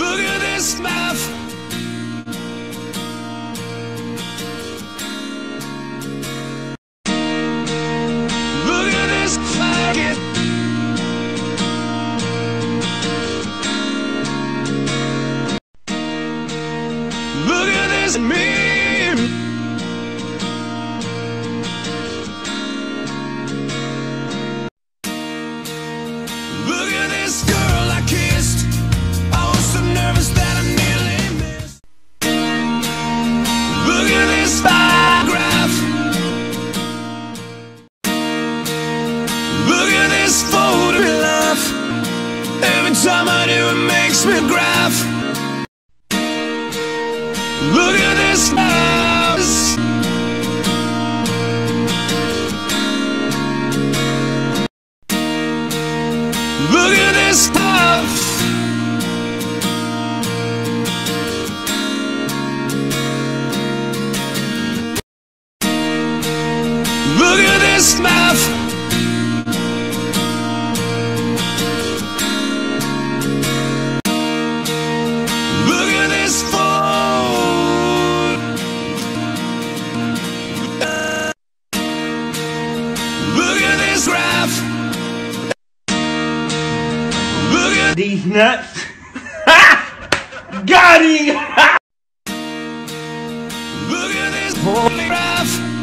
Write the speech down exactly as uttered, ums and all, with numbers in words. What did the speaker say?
Look at this math. Look at this faggot. Look at this meme. Look at this girl I kissed. I was so nervous that I nearly missed. Look at this photograph. Look at this photograph. Every time I do it makes me laugh. Look at this house. Look at this stuff. Look at this math. Look at this phone. Look at this graph. Look at these nuts. Got him. Look at this polygraph.